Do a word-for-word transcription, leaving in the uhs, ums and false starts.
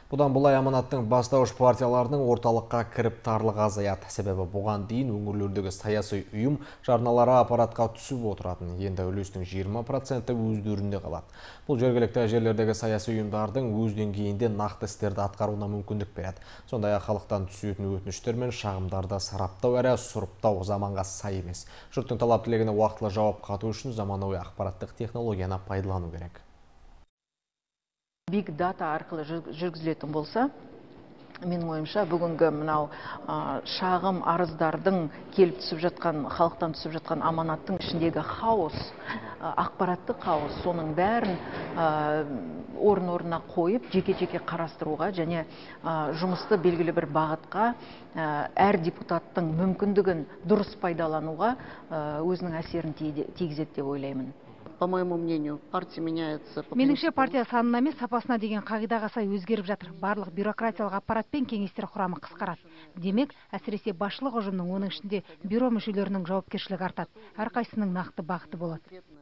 Бұдан бұлай аманаттың бастауыш партияларының орталыққа кіріп тарлығы азаяды. Себебі бұған дейін өңірлердегі саяси ұйым жарналары аппаратқа түсіп отыратын. Енді үлестің жиырма проценті өздерінде қалады. Бұл жергілікті жерлердегі саяси ұйымдардың өз деңгейінде нақты істерді атқаруына мүмкіндік береді. Сондай-ақ халықтан түсетін өтініштер мен шағымдарды сараптау әрі сұрыптау заманға сай емес. Жұрттың талап тілегіне уақытылы жауап қату үшін заманауи ақпараттық технологияны пайдалану керек. Big data арқылы жүргізілетін болса, менің ойымша бүгінгі мынау шағым арыздардың келіп түсіп жатқан, халықтан түсіп жатқан аманаттың ішіндегі хаос, ақпаратты хаос, соның бәрін орын-орнына қойып, жеке-жеке қарастыруға және жұмысты белгілі бір бағытқа әр депутаттың мүмкіндігін дұрыс пайдалануға өзінің әсерін тигізеді деп ойлаймын. По моему мнению, партия меняется. Меніңше партия санына емес сапасына деген қағидаға сай өзгеріп жатыр. Барлық бюрократиялық аппарат пен кеңестер құрамы қысқарады. Демек, әсіресе басшылық ұжымның, оның ішінде бюро мүшелерінің жауапкершілігі артады. Әрқайсының нақты бағыты болады.